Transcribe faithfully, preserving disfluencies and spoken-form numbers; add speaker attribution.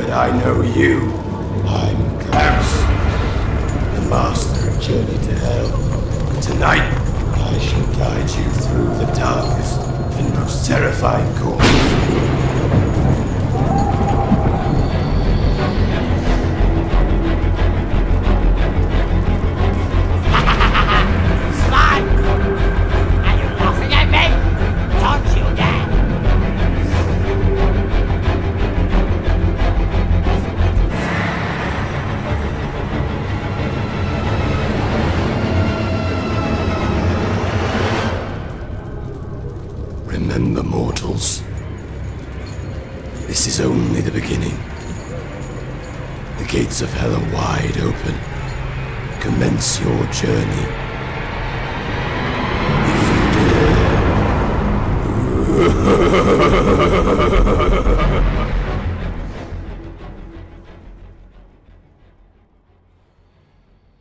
Speaker 1: that I know you. I'm Klaus, the master of Journey to Hell. Tonight, I shall guide you through the darkest and most terrifying course. Remember, mortals, this is only the beginning. The gates of hell are wide open. Commence your journey. If you dare.